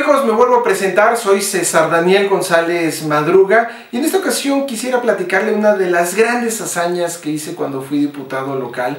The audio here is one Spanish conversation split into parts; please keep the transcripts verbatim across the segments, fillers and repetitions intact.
amigos? Me vuelvo a presentar, soy César Daniel González Madruga y en esta ocasión quisiera platicarle una de las grandes hazañas que hice cuando fui diputado local,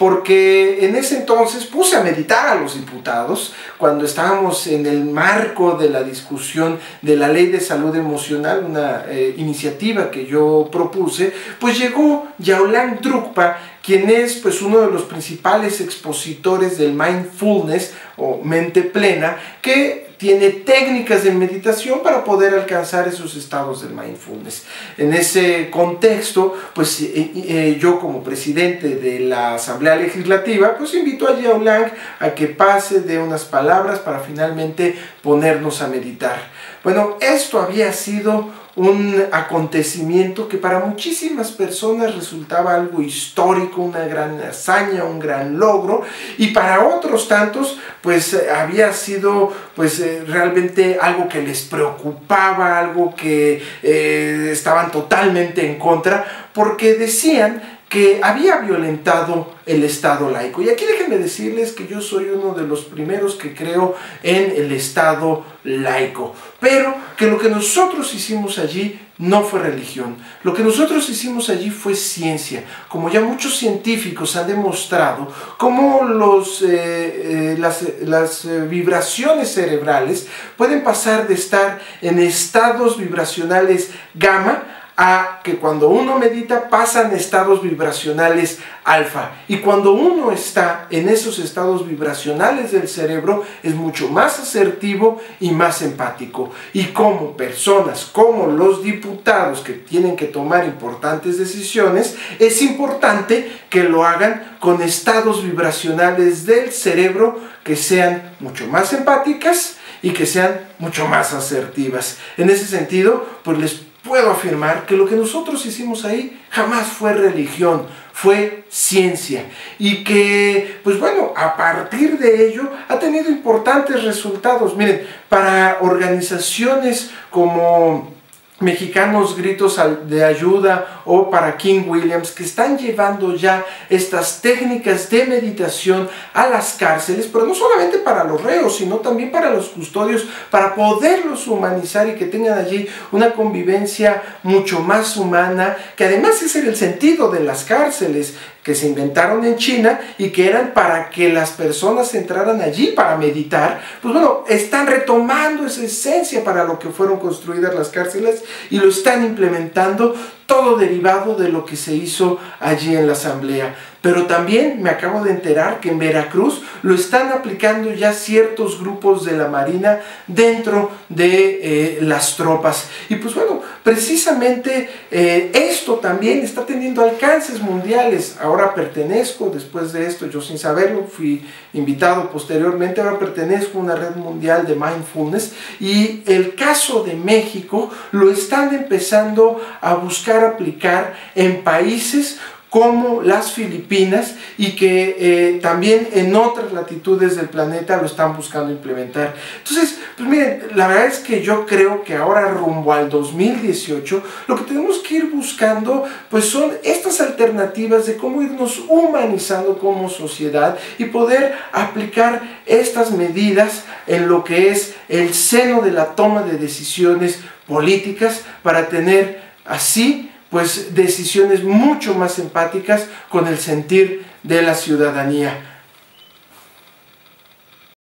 porque en ese entonces puse a meditar a los diputados cuando estábamos en el marco de la discusión de la Ley de Salud Emocional, una eh, iniciativa que yo propuse. Pues llegó Yaolang Drukpa, quien es pues uno de los principales expositores del mindfulness o mente plena, que tiene técnicas de meditación para poder alcanzar esos estados del mindfulness. En ese contexto, pues eh, eh, yo como presidente de la Asamblea Legislativa, pues invito a Yaolang a que pase de unas palabras para finalmente ponernos a meditar. Bueno, esto había sido un acontecimiento que para muchísimas personas resultaba algo histórico, una gran hazaña, un gran logro, y para otros tantos pues había sido pues eh, realmente algo que les preocupaba, algo que eh, estaban totalmente en contra, porque decían que había violentado el Estado laico. Y aquí déjenme decirles que yo soy uno de los primeros que creo en el Estado laico, pero que lo que nosotros hicimos allí no fue religión. Lo que nosotros hicimos allí fue ciencia, como ya muchos científicos han demostrado cómo los, eh, eh, las, las eh, vibraciones cerebrales pueden pasar de estar en estados vibracionales gamma a que cuando uno medita pasan estados vibracionales alfa, y cuando uno está en esos estados vibracionales del cerebro es mucho más asertivo y más empático. Y como personas, como los diputados que tienen que tomar importantes decisiones, es importante que lo hagan con estados vibracionales del cerebro que sean mucho más empáticas y que sean mucho más asertivas. En ese sentido, pues les puedo afirmar que lo que nosotros hicimos ahí jamás fue religión, fue ciencia, y que, pues bueno, a partir de ello ha tenido importantes resultados. Miren, para organizaciones como Mexicanos Gritos de Ayuda o para King Williams, que están llevando ya estas técnicas de meditación a las cárceles, pero no solamente para los reos, sino también para los custodios, para poderlos humanizar y que tengan allí una convivencia mucho más humana, que además ese era el sentido de las cárceles que se inventaron en China y que eran para que las personas entraran allí para meditar. Pues bueno, están retomando esa esencia para lo que fueron construidas las cárceles y lo están implementando, todo derivado de lo que se hizo allí en la asamblea. Pero también me acabo de enterar que en Veracruz lo están aplicando ya ciertos grupos de la Marina dentro de eh, las tropas. Y pues bueno, precisamente eh, esto también está teniendo alcances mundiales. Ahora pertenezco, después de esto, yo sin saberlo, fui invitado posteriormente, ahora pertenezco a una red mundial de mindfulness, y el caso de México lo están empezando a buscar aplicar en países como las Filipinas, y que eh, también en otras latitudes del planeta lo están buscando implementar. Entonces, pues miren, la verdad es que yo creo que ahora rumbo al dos mil dieciocho, lo que tenemos que ir buscando pues son estas alternativas de cómo irnos humanizando como sociedad y poder aplicar estas medidas en lo que es el seno de la toma de decisiones políticas, para tener así pues decisiones mucho más empáticas con el sentir de la ciudadanía.